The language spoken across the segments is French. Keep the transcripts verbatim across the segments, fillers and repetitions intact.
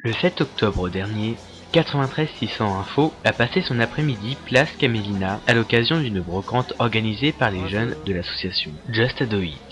Le sept octobre dernier, quatre-vingt-treize six cents Info a passé son après-midi place Camélina à l'occasion d'une brocante organisée par les jeunes de l'association Just Do It.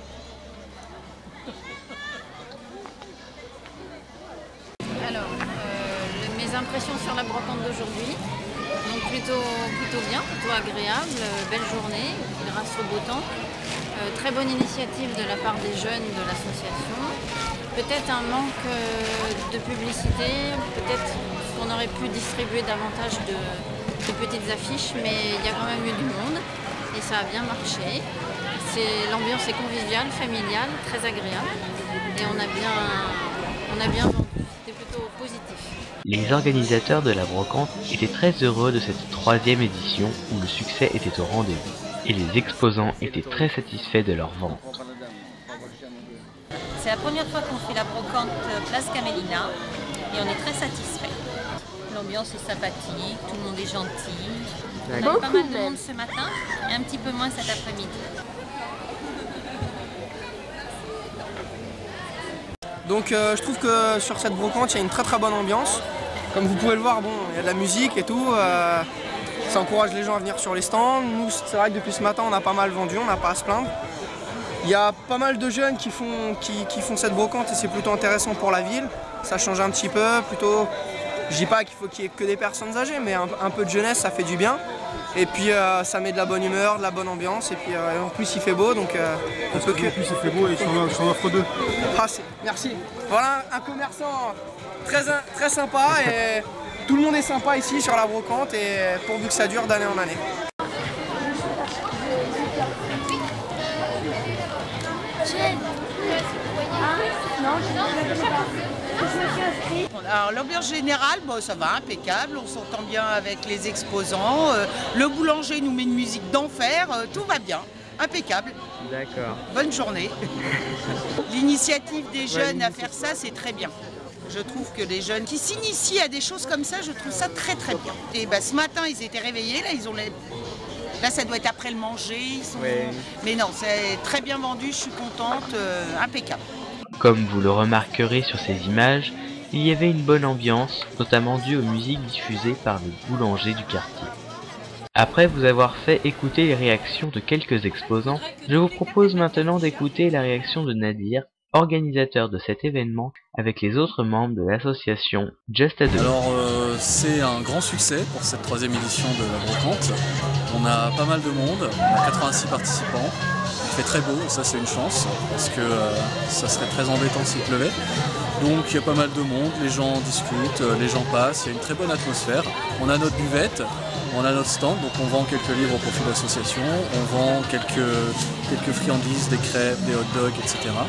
Alors, euh, mes impressions sur la brocante d'aujourd'hui, donc plutôt, plutôt bien, plutôt agréable, belle journée grâce au beau temps. Euh, très bonne initiative de la part des jeunes de l'association. Peut-être un manque de publicité, peut-être qu'on aurait pu distribuer davantage de, de petites affiches, mais il y a quand même eu du monde et ça a bien marché. L'ambiance est conviviale, familiale, très agréable et on a bien, on a bien vendu. C'était plutôt positif. Les organisateurs de la brocante étaient très heureux de cette troisième édition où le succès était au rendez-vous et les exposants étaient très satisfaits de leur vente. C'est la première fois qu'on fait la brocante place Camélina et on est très satisfait. L'ambiance est sympathique, tout le monde est gentil. On a eu pas mal de monde ce matin et un petit peu moins cet après-midi. Donc euh, je trouve que sur cette brocante il y a une très très bonne ambiance. Comme vous pouvez le voir, bon, il y a de la musique et tout. Euh, ça encourage les gens à venir sur les stands. Nous c'est vrai que depuis ce matin on a pas mal vendu, on n'a pas à se plaindre. Il y a pas mal de jeunes qui font, qui, qui font cette brocante et c'est plutôt intéressant pour la ville. Ça change un petit peu, plutôt. Je dis pas qu'il faut qu'il y ait que des personnes âgées, mais un, un peu de jeunesse ça fait du bien. Et puis euh, ça met de la bonne humeur, de la bonne ambiance. Et puis euh, en plus il fait beau, donc euh, on peut que. En plus il fait beau et j'en offre deux. Ah, merci. Voilà un commerçant très, très sympa et tout le monde est sympa ici sur la brocante et pourvu que ça dure d'année en année. Alors l'ambiance générale, bon, ça va, impeccable, on s'entend bien avec les exposants, euh, le boulanger nous met une musique d'enfer, euh, tout va bien, impeccable. D'accord. Bonne journée. L'initiative des jeunes à faire ça, c'est très bien. Je trouve que les jeunes qui s'initient à des choses comme ça, je trouve ça très très bien. Et bah, ce matin, ils étaient réveillés, là, ils ont les... Là, ça doit être après le manger. Ils sont... ouais. Mais non, c'est très bien vendu, je suis contente, euh, impeccable. Comme vous le remarquerez sur ces images, il y avait une bonne ambiance, notamment due aux musiques diffusées par le boulanger du quartier. Après vous avoir fait écouter les réactions de quelques exposants, je vous propose maintenant d'écouter la réaction de Nadir, organisateur de cet événement, avec les autres membres de l'association Just Do It. Alors euh, c'est un grand succès pour cette troisième édition de la brocante. On a pas mal de monde, on a quatre-vingt-six participants. Il fait très beau, ça c'est une chance, parce que euh, ça serait très embêtant s'il pleuvait. Donc il y a pas mal de monde, les gens discutent, les gens passent, il y a une très bonne atmosphère. On a notre buvette, on a notre stand, donc on vend quelques livres au profit de l'association, on vend quelques, quelques friandises, des crêpes, des hot dogs, et cetera.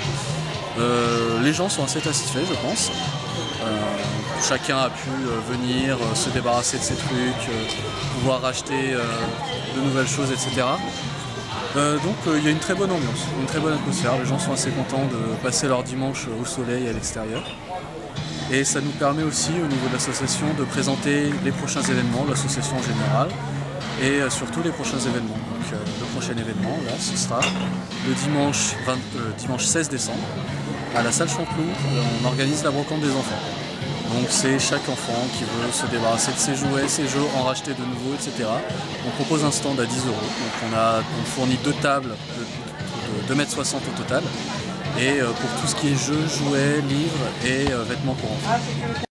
Euh, les gens sont assez satisfaits, je pense. Euh, chacun a pu euh, venir euh, se débarrasser de ses trucs, euh, pouvoir acheter euh, de nouvelles choses, et cetera. Euh, donc il euh, y a une très bonne ambiance, une très bonne atmosphère, les gens sont assez contents de passer leur dimanche au soleil à l'extérieur. Et ça nous permet aussi au niveau de l'association de présenter les prochains événements, l'association en général, et euh, surtout les prochains événements. Donc euh, le prochain événement, là, ce sera le dimanche, vingt, euh, dimanche seize décembre, à la salle Chanteloup, on organise la brocante des enfants. Donc c'est chaque enfant qui veut se débarrasser de ses jouets, ses jeux, en racheter de nouveaux, et cetera. On propose un stand à dix euros. Donc on, a, on fournit deux tables de, de deux mètres soixante au total. Et pour tout ce qui est jeux, jouets, livres et euh, vêtements pour enfants.